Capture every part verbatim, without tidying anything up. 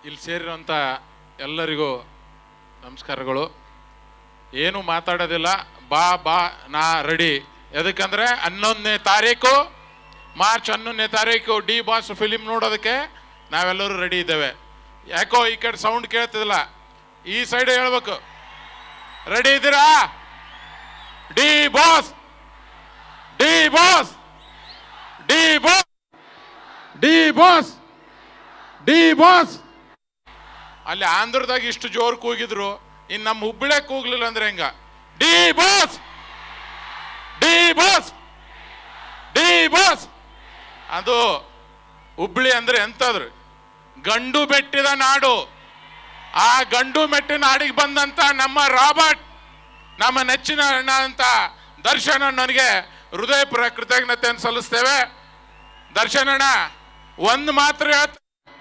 ಇಲ್ಲಿ ಸೇರಿರುವಂಥ ಎಲ್ಲರಿಗೂ ನಮಸ್ಕಾರಗಳು. ಏನು ಮಾತಾಡೋದಿಲ್ಲ, ಬಾ ಬಾ ನಾ ರೆಡಿ. ಎದಕ್ಕಂದ್ರೆ ಹನ್ನೊಂದನೇ ತಾರೀಕು ಮಾರ್ಚ್ ಹನ್ನೊಂದನೇ ತಾರೀಕು ಡಿ ಬಾಸ್ ಫಿಲಿಮ್ ನೋಡೋದಕ್ಕೆ ನಾವೆಲ್ಲರೂ ರೆಡಿ ಇದ್ದೇವೆ. ಯಾಕೋ ಈ ಕಡೆ ಸೌಂಡ್ ಕೇಳ್ತಿದಿಲ್ಲ, ಈ ಸೈಡ್ ಹೇಳ್ಬೇಕು. ರೆಡಿ ಇದ್ದೀರಾ? D boss D boss D boss D boss D boss. ಅಲ್ಲಿ ಆಂಧ್ರದಾಗ ಇಷ್ಟು ಜೋರು ಕೂಗಿದ್ರು, ಇನ್ನು ನಮ್ಮ ಹುಬ್ಬಳ್ಳಿ ಕೂಗ್ಲಿಲ್ಲ ಅಂದ್ರೆ ಹೆಂಗ? D boss D boss D boss. ಅದು ಹುಬ್ಬಳ್ಳಿ ಅಂದ್ರೆ ಎಂತದ್ರು? ಗಂಡು ಮೆಟ್ಟಿದ ನಾಡು. ಆ ಗಂಡು ಮೆಟ್ಟಿನ ನಾಡಿಗೆ ಬಂದಂತ ನಮ್ಮ ರಾಬರ್ಟ್, ನಮ್ಮ ನೆಚ್ಚಿನ ಅಣ್ಣ ಅಂತ ದರ್ಶನ್ ಅಣ್ಣನಿಗೆ ಹೃದಯಪೂರ್ವ ಕೃತಜ್ಞತೆಯನ್ನು ಸಲ್ಲಿಸ್ತೇವೆ. ದರ್ಶನ್ ಅಣ್ಣ ಒಂದು ಮಾತ್ರ ಹೇಳ್ತ,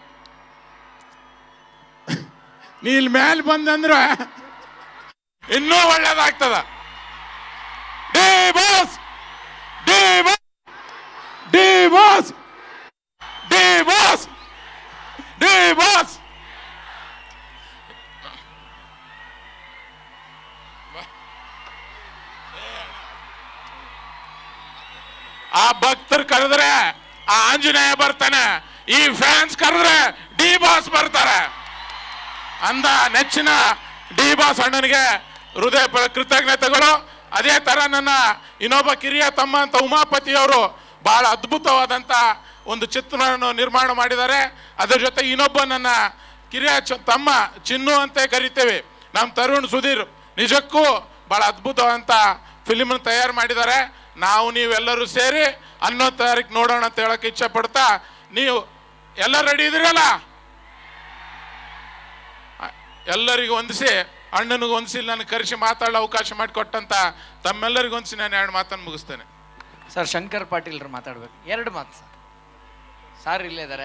ನೀ ಇಲ್ಲಿ ಮೇಲೆ ಬಂದಂದ್ರೆ ಇನ್ನೂ ಒಳ್ಳೇದಾಗ್ತದ. D boss D boss D boss D boss D boss. ಆ ಭಕ್ತರು ಕರೆದ್ರೆ ಆ ಆಂಜನೇಯ ಬರ್ತಾನೆ, ಈ ಫ್ಯಾನ್ಸ್ ಕರೆದ್ರೆ ಡಿ ಬಾಸ್ ಬರ್ತಾರೆ ಅಂದ ನೆಚ್ಚಿನ ಡಿ ಬಾಸ್ ಅಣ್ಣನಿಗೆ ಹೃದಯ ಕೃತಜ್ಞತೆಗಳು. ಅದೇ ತರ ನನ್ನ ಇನ್ನೊಬ್ಬ ಕಿರಿಯ ತಮ್ಮ ಅಂತ ಉಮಾಪತಿ ಅವರು ಬಹಳ ಅದ್ಭುತವಾದಂತ ಒಂದು ಚಿತ್ರವನ್ನು ನಿರ್ಮಾಣ ಮಾಡಿದ್ದಾರೆ. ಅದರ ಜೊತೆ ಇನ್ನೊಬ್ಬ ನನ್ನ ಕಿರಿಯ ತಮ್ಮ ಚಿನ್ನು ಅಂತ ಕರಿತೇವೆ, ನಮ್ಮ ತರುಣ್ ಸುಧೀರ್, ನಿಜಕ್ಕೂ ಬಹಳ ಅದ್ಭುತವಾದಂತ ಫಿಲಿಮ್ ತಯಾರು ಮಾಡಿದ್ದಾರೆ. ನಾವು ನೀವೆಲ್ಲರೂ ಸೇರಿ ಹನ್ನೊಂದು ತಾರೀಕು ನೋಡೋಣ ಅಂತ ಹೇಳಕ್ಕೆ ಇಚ್ಛೆ ಪಡ್ತಾ, ನೀವು ಎಲ್ಲ ರೆಡಿ ಇದ್ದೀರಲ್ಲ? ಎಲ್ಲರಿಗೂ ಹೊಂದಿಸಿ, ಅಣ್ಣನಿಗೆ ಹೊಂದಿಸಿ ನನಗೆ ಕರೆಸಿ ಮಾತಾಡೋ ಅವಕಾಶ ಮಾಡಿಕೊಟ್ಟಂತ ತಮ್ಮೆಲ್ಲರಿಗೂ ಹೊಂದಿಸಿ ನಾನು ಎರಡು ಮಾತನ್ನು ಮುಗಿಸ್ತೇನೆ. ಸರ್ ಶಂಕರ್ ಪಾಟೀಲ್ರು ಮಾತಾಡ್ಬೇಕು, ಎರಡು ಮಾತು ಸರ್. ಸಾರ್ ಇಲ್ಲೇ ಇದ್ದಾರೆ.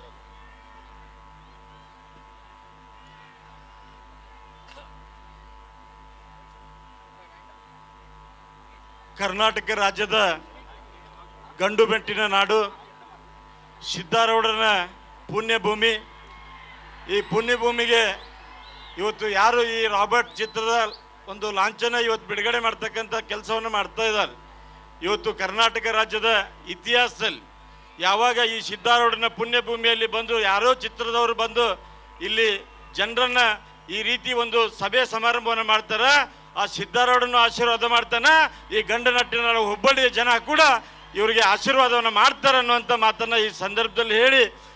ಕರ್ನಾಟಕ ರಾಜ್ಯದ ಗಂಡು ಬೆಟ್ಟಿನ ನಾಡು, ಸಿದ್ದಾರೂಢನ ಪುಣ್ಯಭೂಮಿ. ಈ ಪುಣ್ಯಭೂಮಿಗೆ ಇವತ್ತು ಯಾರು ಈ ರಾಬರ್ಟ್ ಚಿತ್ರದ ಒಂದು ಲಾಂಛನ ಇವತ್ತು ಬಿಡುಗಡೆ ಮಾಡ್ತಕ್ಕಂಥ ಕೆಲಸವನ್ನು ಮಾಡ್ತಾ ಇದ್ದಾರೆ. ಇವತ್ತು ಕರ್ನಾಟಕ ರಾಜ್ಯದ ಇತಿಹಾಸದಲ್ಲಿ ಯಾವಾಗ ಈ ಸಿದ್ದಾರೂಢನ ಪುಣ್ಯಭೂಮಿಯಲ್ಲಿ ಬಂದು ಯಾರೋ ಚಿತ್ರದವರು ಬಂದು ಇಲ್ಲಿ ಜನರನ್ನ ಈ ರೀತಿ ಒಂದು ಸಭೆ ಸಮಾರಂಭವನ್ನು ಮಾಡ್ತಾರ, ಆ ಸಿದ್ದಾರೂಢನ ಆಶೀರ್ವಾದ ಮಾಡ್ತಾನ, ಈ ಗಂಡ ನಟ್ಟಿನ ಹುಬ್ಬಳ್ಳಿಯ ಜನ ಕೂಡ ಇವರಿಗೆ ಆಶೀರ್ವಾದವನ್ನು ಮಾಡ್ತಾರೆ ಅನ್ನುವಂಥ ಮಾತನ್ನು ಈ ಸಂದರ್ಭದಲ್ಲಿ ಹೇಳಿ